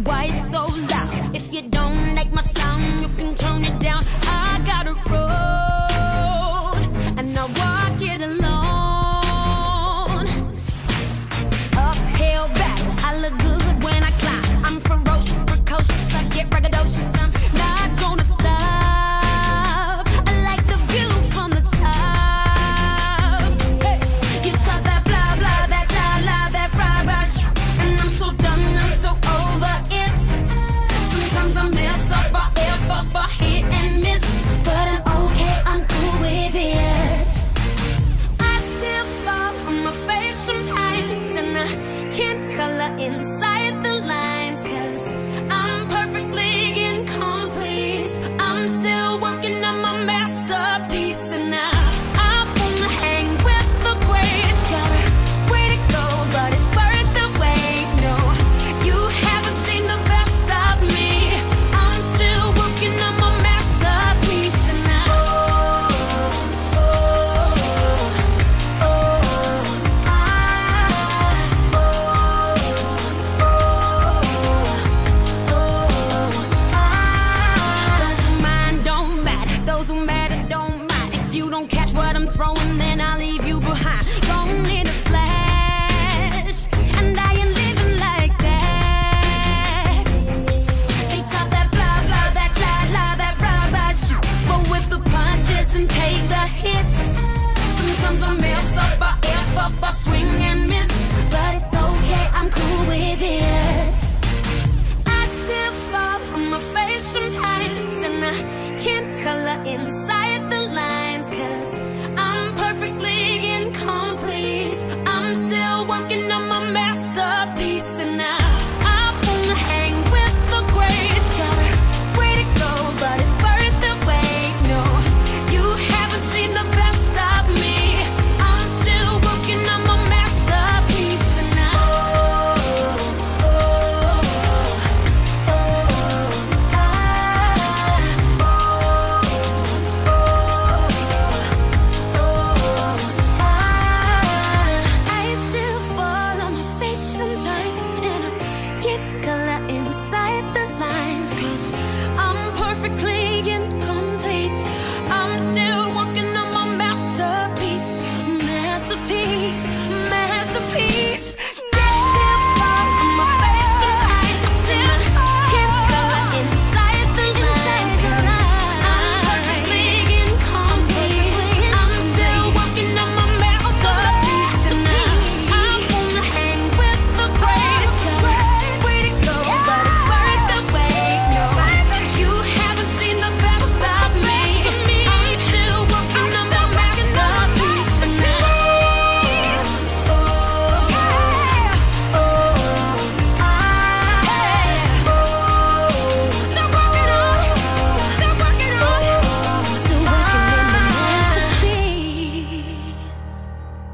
Why it's so loud? If you don't like my sound, you can turn it down. I got a road, and I walk it alone. Uphill battle, I look good when I climb. I'm ferocious, precocious, I get braggadocious. I'm not gonna stop. I like the view from the top. Hey, you talk that blah blah, that blah blah, that rah rush, and I'm so done, I'm so over it. Sometimes I mess up, I F up, I hit and miss, but I'm okay, I'm cool with it. I still fall on my face sometimes, and I can't color inside the lines, 'cause I'm perfectly incomplete. I'm still working on my masterpiece, and I wanna hang with the greats. Got a way to go, but it's worth the wait. No, you haven't seen the best of me. I'm still working on my masterpiece, and those who mind don't matter, those who matter don't mind. If you don't catch what I'm throwing, then I'll leave